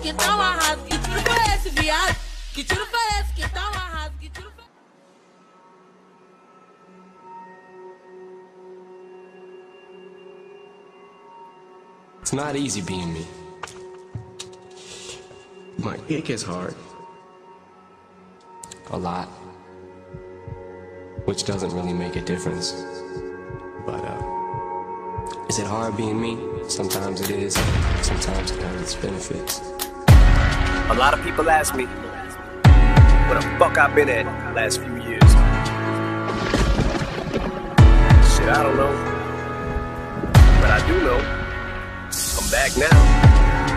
então arrasa. Que tiro foi esse, viado? Que tiro foi esse, que então arrasa. Que tiro foi... It's not easy being me. It gets hard. A lot. Which doesn't really make a difference. But, is it hard being me? Sometimes it is. Sometimes it has its benefits. A lot of people ask me where the fuck I've been at the last few years. Shit, I don't know. But I do know. I'm back now.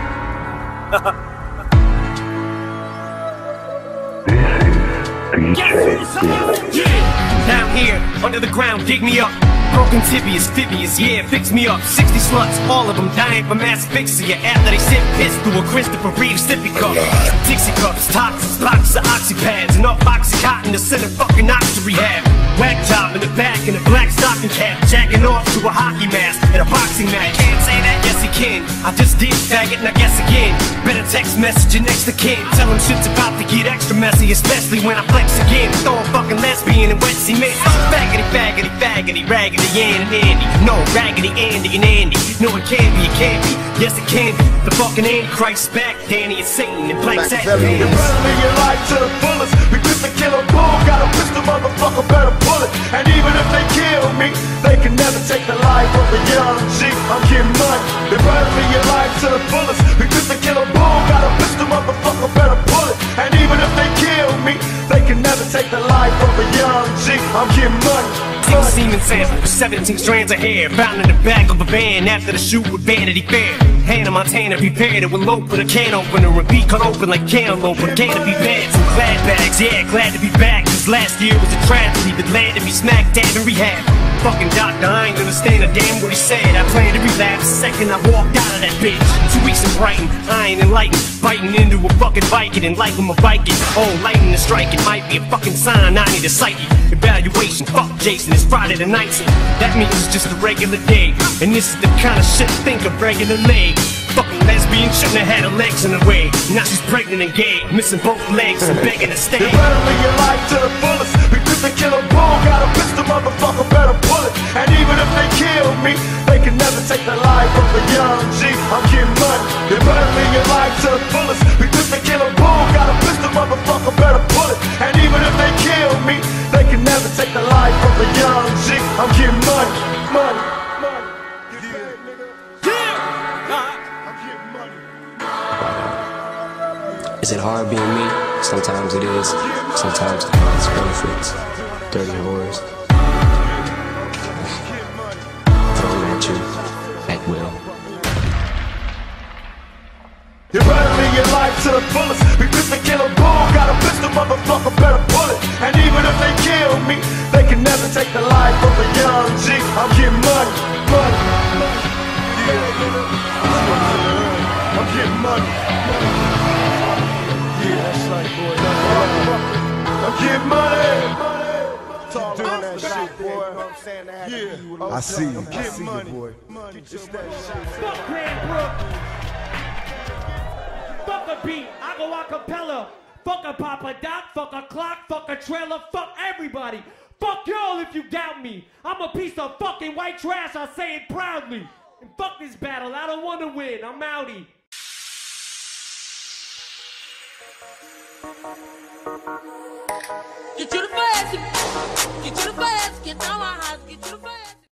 Yeah, down here, under the ground, dig me up. Broken tibias, fibias, yeah, fix me up. 60 sluts, all of them dying from asphyxia after they sit pissed through a Christopher Reeve sippy cup. Dixie cups, toxins, boxes of oxypads, enough oxycontin to send a fucking ox to rehab. Whack job in the back in a black stocking cap, jacking off to a hockey mask at a boxing match. Can't say that, yes he can. I just did faggot and I guess again. Better text message your next to kin. Tell him shit's about to get extra messy, especially when I flex again. Throw a fucking lesbian and wet cement. Faggity, faggity, faggity, raggedy, Ann and Andy. No, Raggedy Andy and Andy. No, it can't be, it can't be. Yes, it can be. The fucking Antichrist's back, Danny and Satan and Black Satin. You're running your life to the fullest. Because the killer bull got a pistol, motherfucker, better pull it. And even if they kill me, they can never take the life of a young G. I'm getting money. They're running your life to the fullest. Because the killer bull got a pistol, motherfucker, better pull it. And even if they kill me, they can never take the life of a young G. I'm getting money. Semen sample with 17 strands of hair found in the back of a van after the shoot with Vanity Fair. Hannah Montana prepared it with lope with a can opener and be cut open like cantaloupe. Again to be bad, some glad bags, yeah, glad to be back. Cause last year was a tragedy that landed me smack dab in rehab. Fucking doctor, I ain't understand a damn what he said. I planned to relapse the second I walked out of that bitch. 2 weeks in Brighton, I ain't enlightened. Biting into a fucking Viking and like I'm a Viking. Oh, lightning to strike, it might be a fucking sign I need a psychic evaluation. Fuck Jason, it's Friday the 19th. That means it's just a regular day. And this is the kind of shit think of regularly. Fucking lesbian shouldn't have had her legs in the way. Now she's pregnant and gay, missing both legs and begging to stay. You're running your life to the fullest. Because the killer bull got a pistol, motherfucker, better pull it. And even if they kill me, they can never take the life of a young G. I'm getting money. You're running your life to the fullest. Because the killer bull got a pistol, motherfucker, better pull it. And even if they kill me, they can never take the life of a young G. I'm getting money, money, money. Is it hard being me? Sometimes it is. Sometimes it has benefits. Dirty whores. Thrown at you at will. You're running your life to the fullest. Because the killer bull got a pistol, motherfucker, better pull it. And even if they kill me, they can never take the life of a young G. I'm getting money, money, money. Yeah, I'm getting money. Yeah, that's right, boy. I'm getting money. Talk doing that shit, boy. Yeah, I see you. I see you, boy. Fuck Cranbrook. Fuck a beat. I go a cappella. Fuck a Papa Doc. Fuck a clock. Fuck a trailer. Fuck everybody. Fuck y'all if you doubt me. I'm a piece of fucking white trash. I say it proudly. And fuck this battle. I don't want to win. I'm outie. Que tiro foi esse? Que tiro foi esse? Que então arrasa. Que tiro foi esse?